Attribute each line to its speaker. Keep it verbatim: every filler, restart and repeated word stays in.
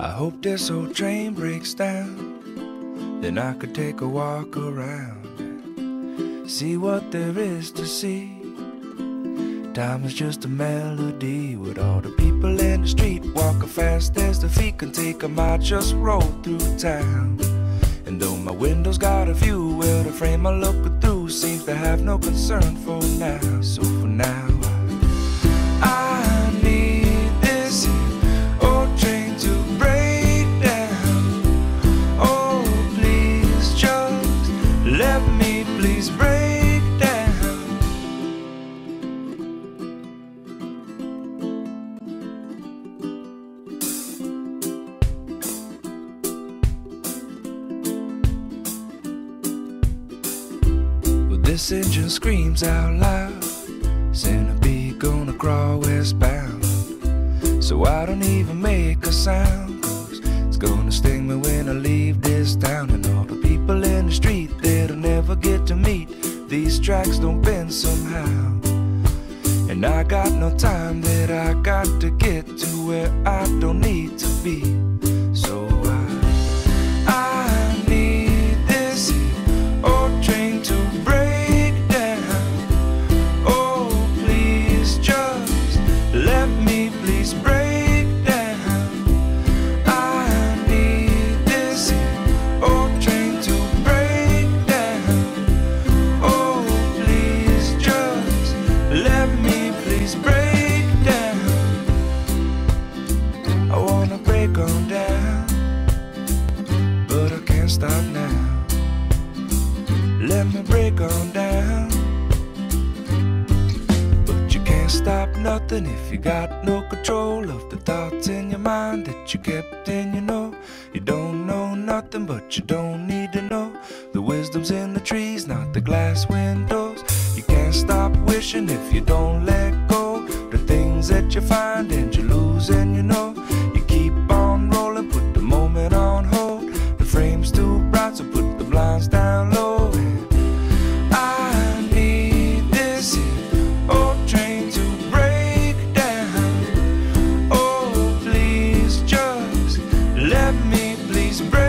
Speaker 1: I hope this old train breaks down, then I could take a walk around, see what there is to see. Time is just a melody with all the people in the street walking fast as the feet can take 'em. I just roll through town, and though my window's got a view, well, the frame I'm looking through seems to have no concern for now. So for now, I need this old train to break down. Oh, please just let me please break down. Well, this engine screams out loud, centipede gonna crawl westbound. So I don't even make a sound, 'cause it's gonna sting me when I leave this town. And all the people in the street that I'll never get to meet, these tracks don't bend somehow. And I got no time that I got to get to where I don't need to be. So I, I need this old train to break down. Oh, please just let me please break down. I need this old train to break down. Oh, please just let me please break down. I wanna break on down, but I can't stop now. Let me break on down, but you can't stop nothing if you got no control of the thoughts in your mind that you kept in. You know you don't know nothing, but you don't need to know. The wisdom's in the trees, not the glass windows. You can't stop wishing if you don't let go. The things that you find and you lose, and you know you keep on rolling, put the moment on hold. The frame's too bright, so put the blinds down low. I need this old train to break down. Oh, please just let me please break